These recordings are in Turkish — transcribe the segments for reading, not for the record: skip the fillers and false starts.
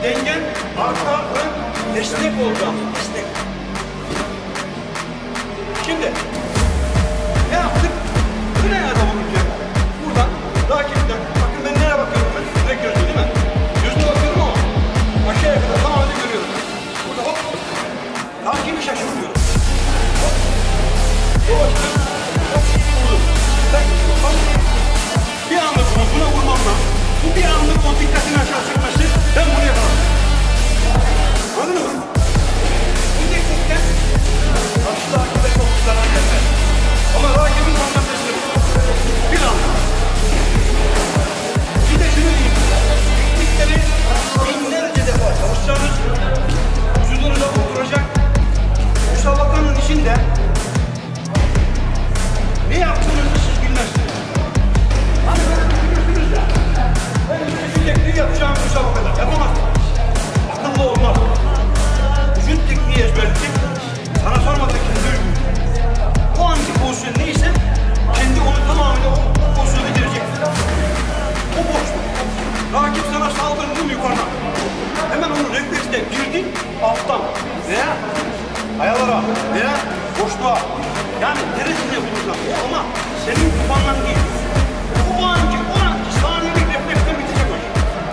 dengen arka ön destek oldu. Destek. Şimdi ne yaptık? Bu ne adam olunca? Buradan rakipten, bakın ben nereye bakıyorum ben? Direkt gözle değil mi? Gözle bakıyorum ama aşağıya kadar tamamen görüyorum. Burada hop, rakibi şaşırtıyorum. Hop, dolaştım, hop, vurdum. Bak, bir anlık buna vurmamla, bu bir anlık o dikkatini aşağı çekmesi, ben bunu yapamam. Anladın mı? Bu teknikten karşı rakibe çok zarar gelmez. Ama rakibin sonuna teslim olur. Bir anlık. Bir de şunu diyeyim. Teknikleri binlerce defa çalışacağınız, vücudunuza oturacak. Müsabakanın içinde ne yaptığınızı siz bilmezsiniz. Hani böyle düşünürsünüz ya. Ben vücut tekniği yapacağım müsabakada. Yapamazsınız. Akıllı olmaz. Vücut tekniği ezberledik. Sana sormadan kendi uygun. O anki pozisyon neyse kendi onu tamamıyla o pozisyona girecek. O boşluk. Rakip sana saldırdı mı yukarıdan? Hemen onu refleksle girdin alttan veya ayalara veya boşluğa. Yani neresinde bulursan ama senin kumandan değil. O anki saniyelik refleksle bitecek o iş.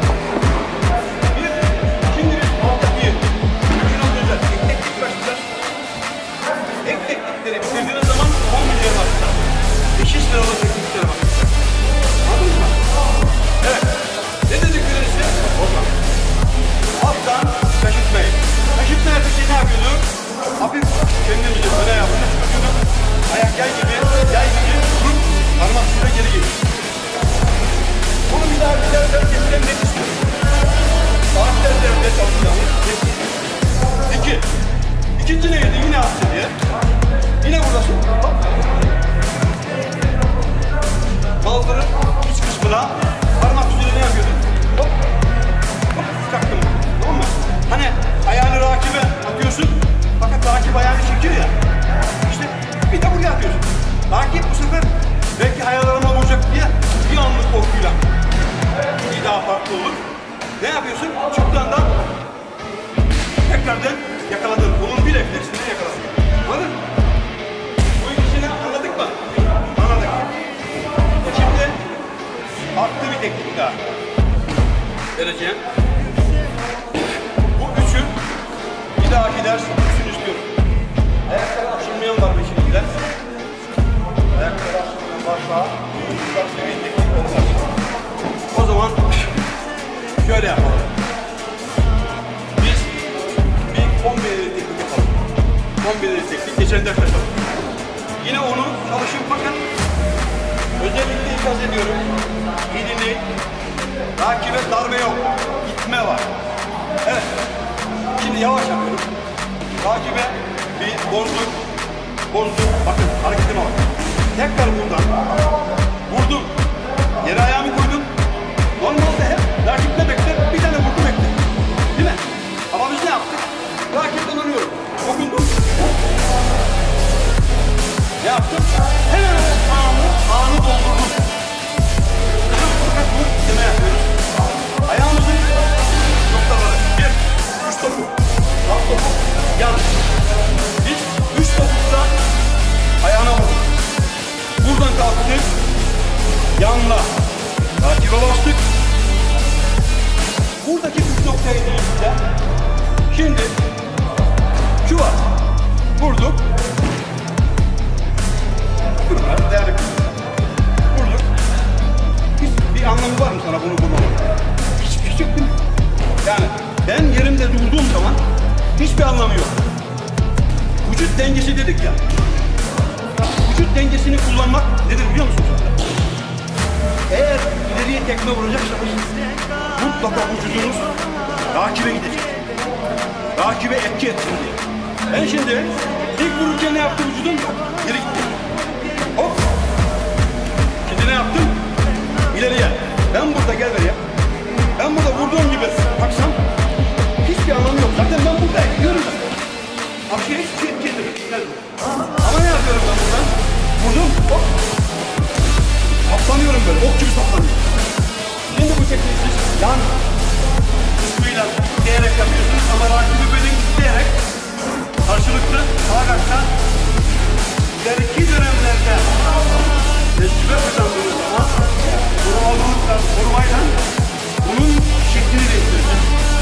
Şimdi biz altta bir özel teknik başlayacağız. Teknikleri bitirdiğiniz zaman 10 milyon başlayacağız. 500 liralık tekniklere başlayacağız. Anladınız mı? Evet. Ne dedikleri ise oradan. Alttan şaşırtmayın. Şaşırtma peki ne yapıyorduk? Hafif kendimizi öne yapıyorduk. Ayak yay gibi vurup parmak şuraya geri geliyor. Bunu bir daha getiremek istiyorum. Saatler devlet alacağım. İkinci neydi? Yine attı diye. Yine buradasın. Kaldırıp iç kısmına parmak üzerine ne yapıyordun? Hop. Hop. Çaktım. Tamam mı? Hani ayağını rakibe atıyorsun. Fakat rakip ayağını çekiyor ya. İşte bir de buraya atıyorsun. Rakip bu sefer belki hayallarıma olacak diye bir anlık korkuyla bir daha farklı olur. Ne yapıyorsun? Çıktığında tekrardan yakaladın. Bunun bir refleksini yakaladın. Anladın mı? Bu ikisini anladık mı? Anladık. Şimdi farklı bir teknik daha vereceğim. Bu üçü bir dahaki ders üçünü istiyorum. Ayakları açılmayan var mı şimdi ders? Ayakları açılmayan varsa bu seviye teknik olmaz. O zaman şöyle yapalım. Biz bir 11'lik teknik yapalım. 11'lik teknik geçen ders yapalım. Yine onu çalışın bakın. Özellikle ikaz ediyorum. İyi dinleyin. Rakibe darbe yok. İtme var. Evet. Şimdi yavaş yapıyorum. Rakibe bir bozdum. Bakın hareketime bak. Tekrar buradan. Vurdum. Yere ayağımı koydum. Normalde hep rakip ne bekler? Bir tane vurdu bekler. Değil mi? Ama biz ne yaptık? Rakipten arıyorum. Dokundum. Ne yaptım? Hemen anı doldurdum. Fakat bu deme yapıyoruz. Ayağımızın noktaları. 1, 3 topuk. Alt topuk. Yan. Biz 3 topukta ayağına vurduk. Buradan kalktık. Yanla. Rakibe bastık. Buradaki 3 noktaya gidildiğinde şimdi şu var. Vurduk. Durma. Değerli vurduk. Bir anlamı var mı sana bunu vurmamak? Hiçbir yok değil mi? Yani ben yerimde durduğum zaman hiçbir anlamı yok. Vücut dengesi dedik ya. Vücut dengesini kullanmak nedir biliyor musunuz? Eğer ileriye tekme vuracaksanız mutlaka vücudunuz rakibe gidecek. Rakibe etki etsin diye. Ben şimdi ilk vururken ne yaptım vücudum? Geri gitti. Hop. Şimdi ne yaptım? İleriye. Ben burada gel buraya. Ben burada vurduğum gibi baksam hiçbir anlamı yok. Zaten ben burada gidiyorum da. Aşağıya hiçbir şey etki etmiyor. Ama ne yapıyorum ben buradan? Vurdum. Hop. Saplanıyorum böyle. Ok gibi saplanıyorum. Şimdi bu tekniği yan kısmıyla ama rakibi böyle isteyerek karşılıklı sağ ileriki dönemlerde tecrübe kazandığı zaman korumayla bunun şeklini değiştirecek.